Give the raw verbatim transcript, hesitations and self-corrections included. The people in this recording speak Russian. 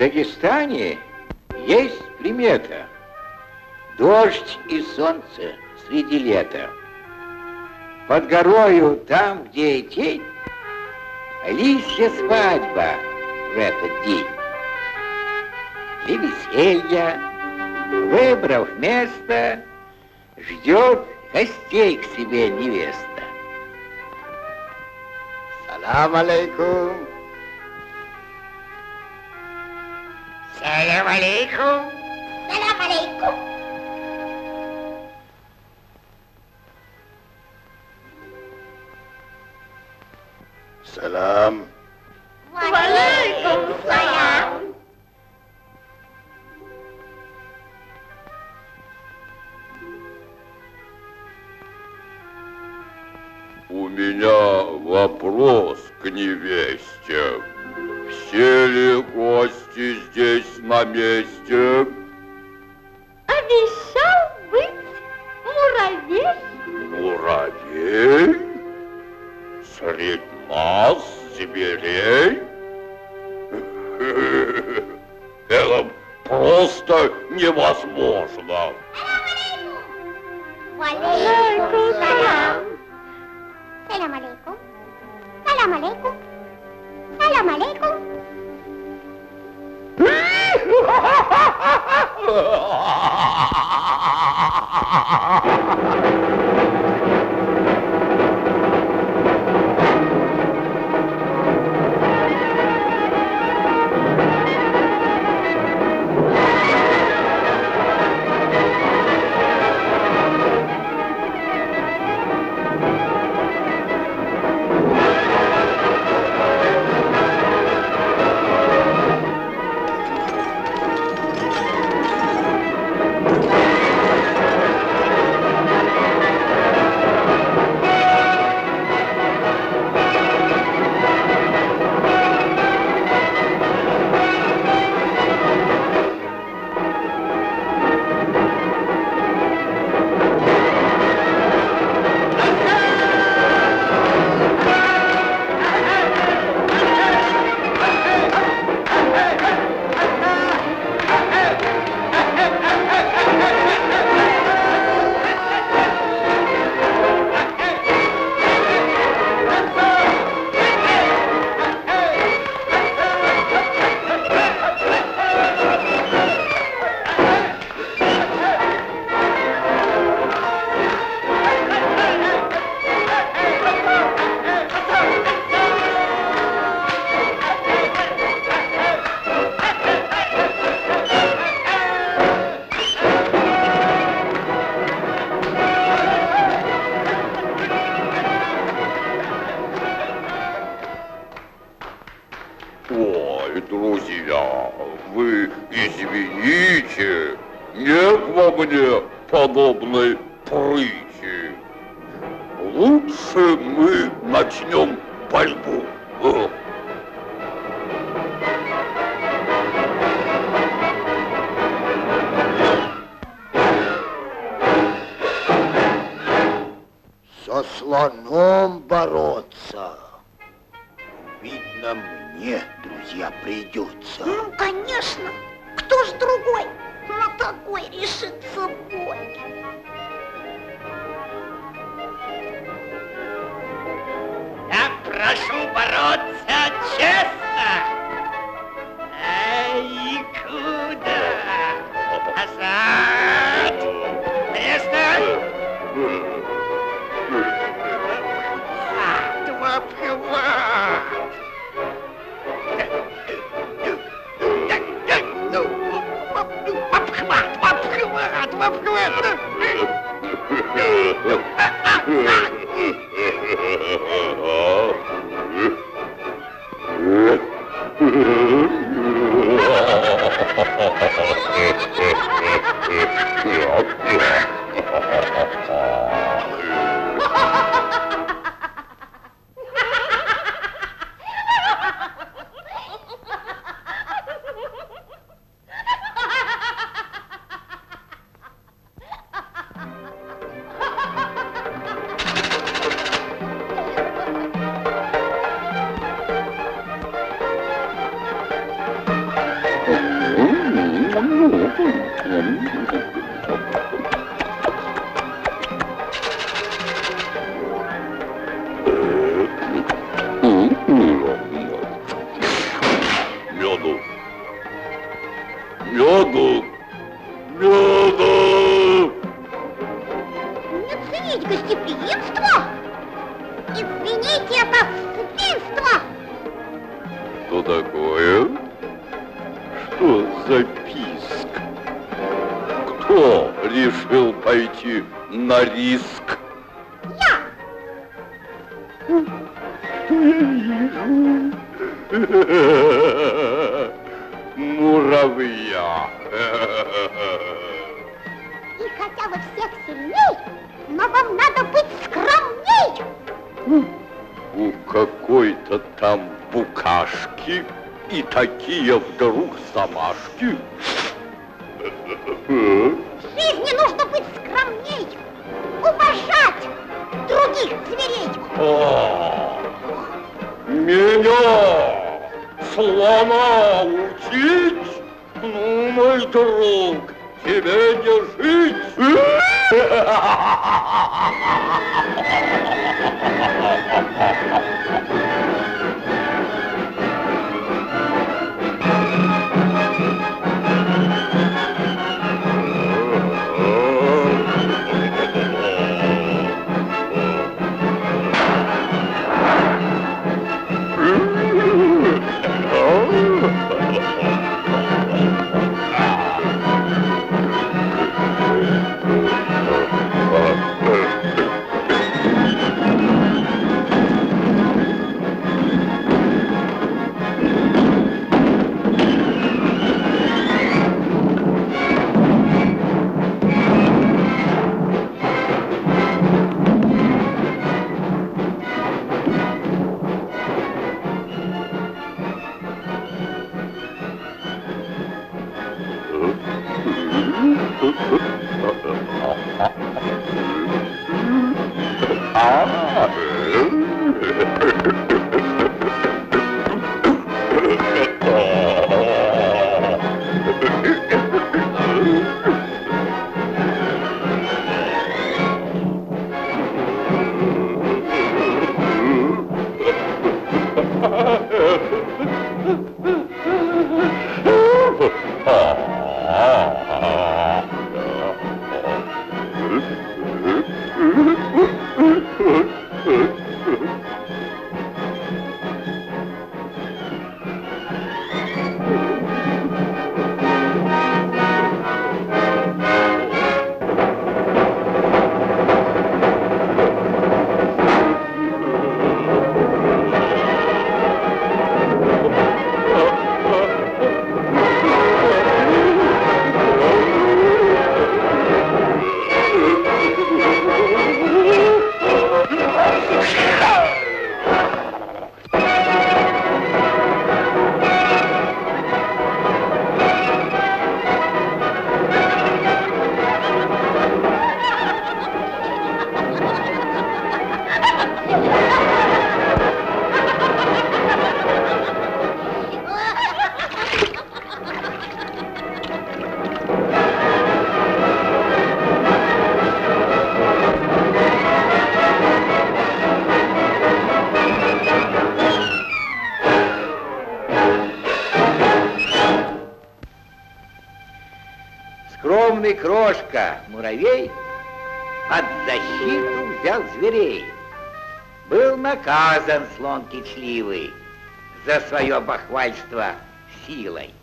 Дагестане есть примета. Дождь и солнце среди лета. Под горою, там, где тень, листья свадьба в этот день. Для веселья, выбрав место, ждет гостей к себе невеста. Салам алейкум. Салам алейкум. Салам алейкум. Салам. Валейкум салам. У меня вопрос к невесте. Все ли гости здесь на месте? Обещал быть муравей. Муравей? Средь нас зверей? Это просто невозможно. Валейкум салам. Салам алейкум. Салам алейкум. Салам алейкум. Ой, друзья, вы извините, нет во мне подобной прыти. Лучше мы начнем борьбу. Со слоном бороться. Видно, мне, друзья, придется. Ну, конечно. Кто ж другой на такой решится бой? Я прошу бороться честно. Ай, куда? Назад. Престо. Два пива. Обхват, обхват, обхват. Меду. Меду. Меду. Не ценить гостеприимство? Извините, это свинство! Что такое? Что за писк? Кто решил пойти на риск? Я! Что я вижу? Муравья. И хотя вы всех сильней, но вам надо быть скромней! У какой-то там букашки и такие вдруг замашки. В жизни нужно быть скромней, уважать других зверей. А, меня слона учить? Ну, мой друг, тебе не жить. Скромный крошка муравей под защиту взял зверей. Был наказан слон кичливый за свое бахвальство силой.